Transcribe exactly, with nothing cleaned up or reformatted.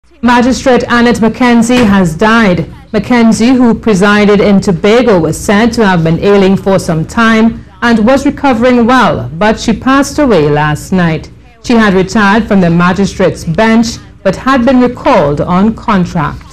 Magistrate Annette McKenzie has died. McKenzie, who presided in Tobago, was said to have been ailing for some time and was recovering well, but she passed away last night. She had retired from the magistrate's bench but had been recalled on contract.